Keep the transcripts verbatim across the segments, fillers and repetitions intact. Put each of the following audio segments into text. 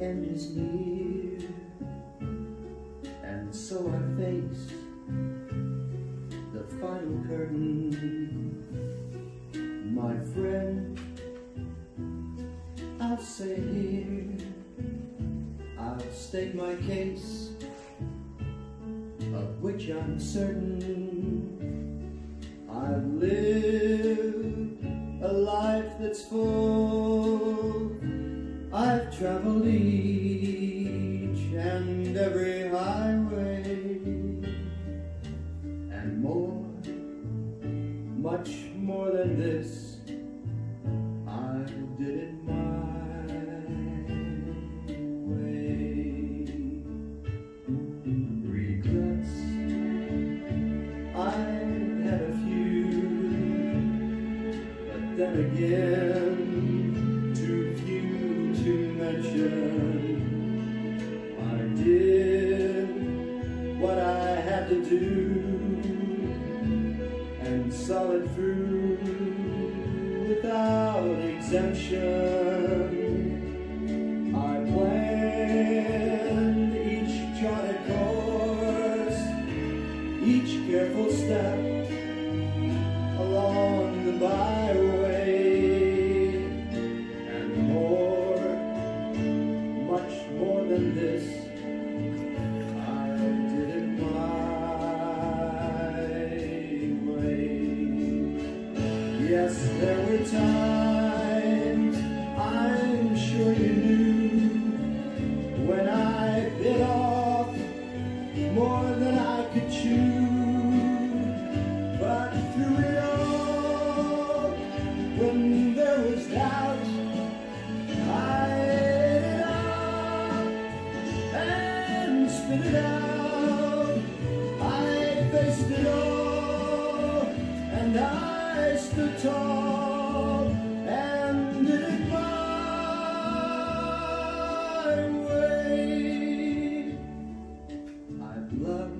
end is near, and so I face the final curtain. My friend, I'll say here, I'll state my case, of which I'm certain. I've lived a life that's full. I've traveled each and every highway, and more, much more than this, I did it my way. Regrets, I had a few, but then again, too few to mention. I did what I had to do and saw it through without exemption. I planned each charted course, each careful step along the byway, and more, much more than this, I did it my way. Yes, there were times, I'm sure you knew, when I bit off more than I could chew. But through it all, when there was doubt, I ate it up and spit it out. I faced it all, and I stood tall and did it my way. I've loved,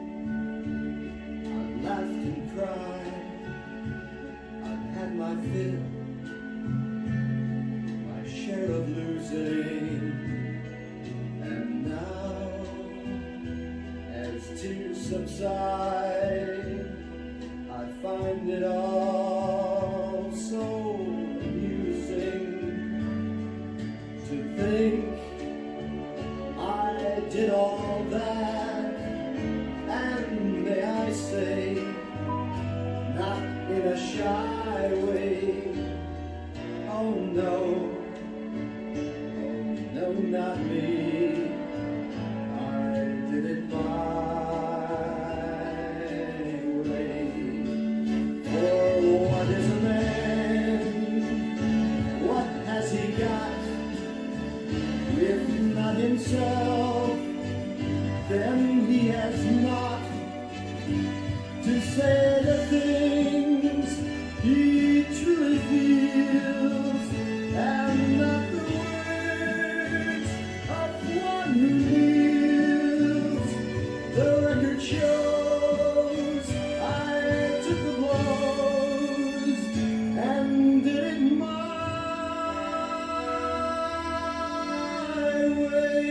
I've laughed and cried, I've had my fill, my share of losing, and now, as tears subside, I find it all so amusing to think I did all that, and may I say, not in a shy way. Oh no, oh no, not me. I did it my way. For what is a man? What has he got? If not himself, then he has not to say the things he truly feels, and not the words of one who kneels. The record shows I took the blows and did it my way.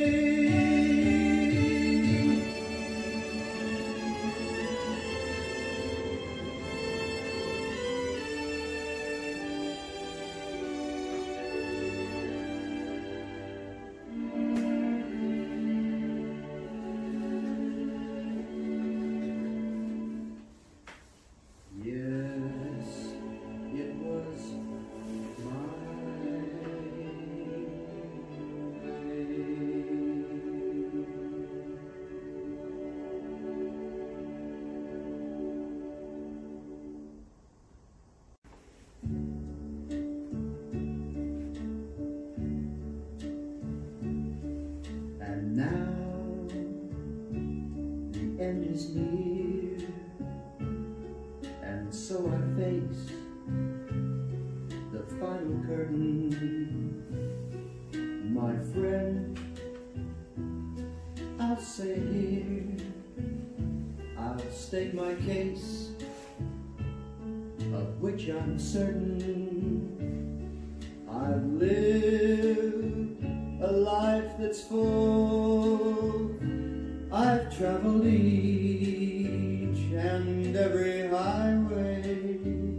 Yes, it was my And now the end is near, and so I face the final curtain. My friend, I'll say here, I'll state my case, of which I'm certain. I've lived a a life that's full. I've traveled each and every highway,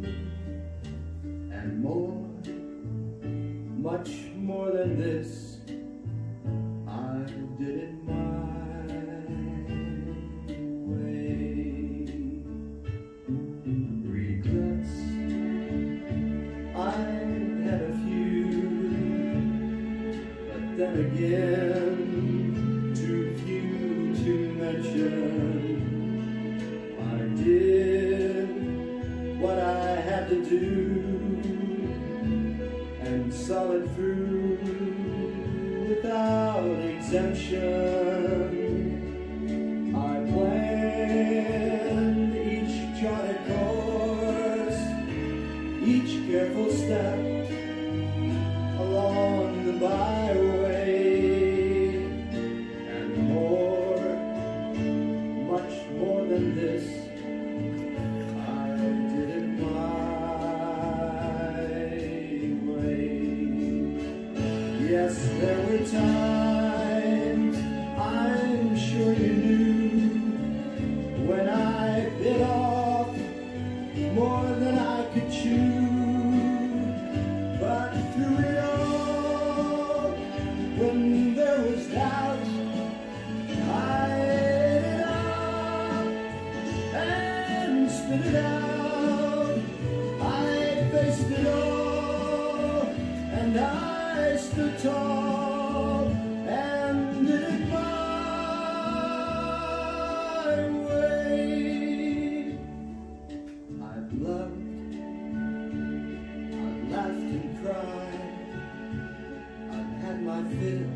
and more, much more than this, I did it my way. Regrets, I had a few, but then again, too few to mention. I did what I had to do and saw it through without exemption. I planned each charted course, each careful step along the byway, and more, much more than this, I did it my way. Yes, there were times, I'm sure you knew, when I bit off more than I could chew. But through it all, when there was doubt, I ate it up and spit it out. I faced it all, and I stood tall and did it my way. I've loved, I've laughed and cried, I've had my fill,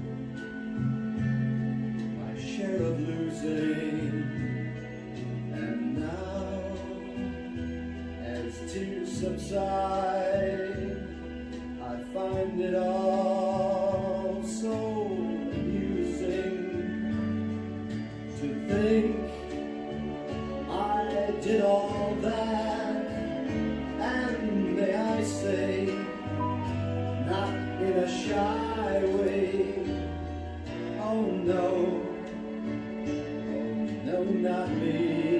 my share of losing, and now, as tears subside, I find it all so amusing to think I did all that, and may I say, not in a shy way. Oh no, oh no, not me.